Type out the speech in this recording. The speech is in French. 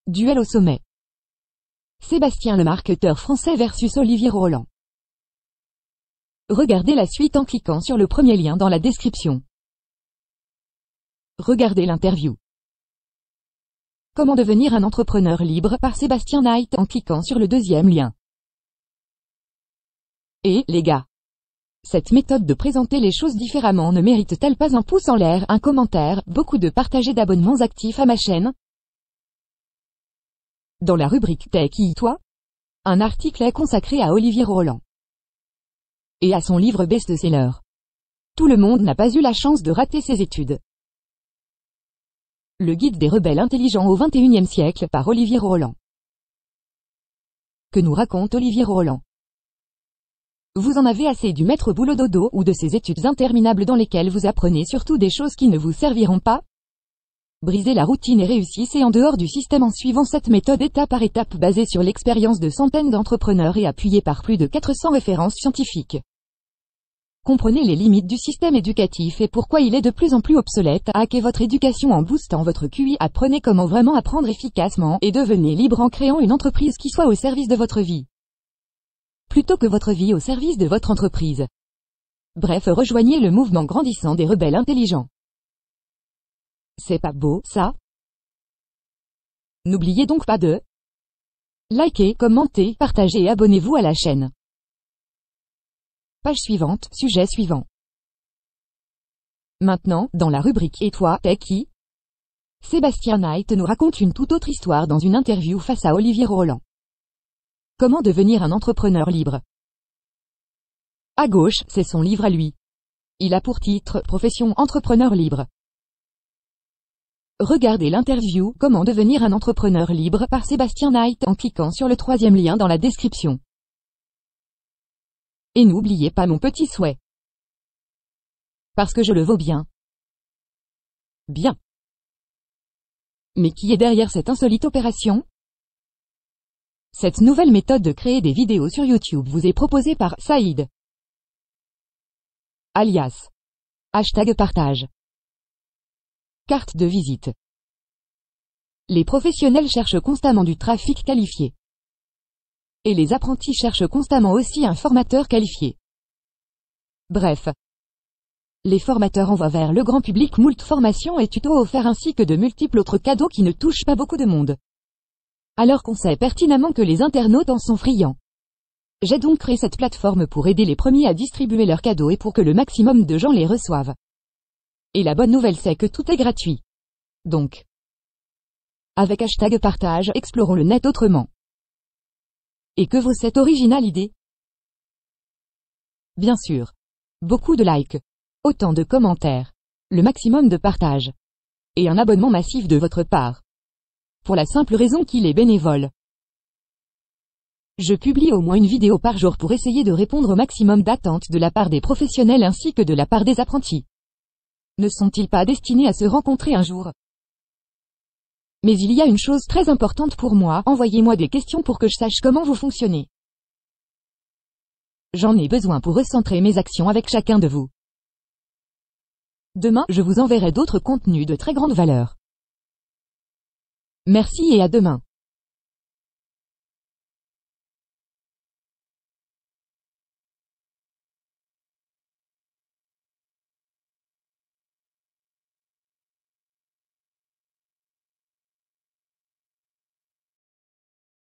Duel au sommet. Sébastien le marketeur français versus Olivier Roland. Regardez la suite en cliquant sur le premier lien dans la description. Regardez l'interview. Comment devenir un entrepreneur libre par Sébastien Knight en cliquant sur le deuxième lien. Et, les gars, cette méthode de présenter les choses différemment ne mérite-t-elle pas un pouce en l'air, un commentaire, beaucoup de partager d'abonnements actifs à ma chaîne? Dans la rubrique T'es qui, toi? Un article est consacré à Olivier Roland et à son livre best-seller. Tout le monde n'a pas eu la chance de rater ses études. Le guide des rebelles intelligents au XXIe siècle par Olivier Roland. Que nous raconte Olivier Roland? Vous en avez assez du maître boulot dodo ou de ces études interminables dans lesquelles vous apprenez surtout des choses qui ne vous serviront pas? Brisez la routine et réussissez en dehors du système en suivant cette méthode étape par étape basée sur l'expérience de centaines d'entrepreneurs et appuyée par plus de 400 références scientifiques. Comprenez les limites du système éducatif et pourquoi il est de plus en plus obsolète. Hackez votre éducation en boostant votre QI. Apprenez comment vraiment apprendre efficacement et devenez libre en créant une entreprise qui soit au service de votre vie, plutôt que votre vie au service de votre entreprise. Bref, rejoignez le mouvement grandissant des rebelles intelligents. C'est pas beau, ça? N'oubliez donc pas de liker, commenter, partager et abonnez-vous à la chaîne. Page suivante, sujet suivant. Maintenant, dans la rubrique Et toi, t'es qui? Sébastien Knight nous raconte une toute autre histoire dans une interview face à Olivier Roland. Comment devenir un entrepreneur libre? À gauche, c'est son livre à lui. Il a pour titre « Profession entrepreneur libre ». Regardez l'interview « Comment devenir un entrepreneur libre » par Sébastien Knight en cliquant sur le troisième lien dans la description. Et n'oubliez pas mon petit souhait. Parce que je le vaux bien. Bien. Mais qui est derrière cette insolite opération? Cette nouvelle méthode de créer des vidéos sur YouTube vous est proposée par Saïd. Alias. #partage. Carte de visite. Les professionnels cherchent constamment du trafic qualifié. Et les apprentis cherchent constamment aussi un formateur qualifié. Bref. Les formateurs envoient vers le grand public moult formations et tutos offerts ainsi que de multiples autres cadeaux qui ne touchent pas beaucoup de monde. Alors qu'on sait pertinemment que les internautes en sont friands. J'ai donc créé cette plateforme pour aider les premiers à distribuer leurs cadeaux et pour que le maximum de gens les reçoivent. Et la bonne nouvelle c'est que tout est gratuit. Donc, avec #partage, explorons le net autrement. Et que vaut cette originale idée? Bien sûr. Beaucoup de likes. Autant de commentaires. Le maximum de partages. Et un abonnement massif de votre part. Pour la simple raison qu'il est bénévole. Je publie au moins une vidéo par jour pour essayer de répondre au maximum d'attentes de la part des professionnels ainsi que de la part des apprentis. Ne sont-ils pas destinés à se rencontrer un jour? Mais il y a une chose très importante pour moi, envoyez-moi des questions pour que je sache comment vous fonctionnez. J'en ai besoin pour recentrer mes actions avec chacun de vous. Demain, je vous enverrai d'autres contenus de très grande valeur. Merci et à demain.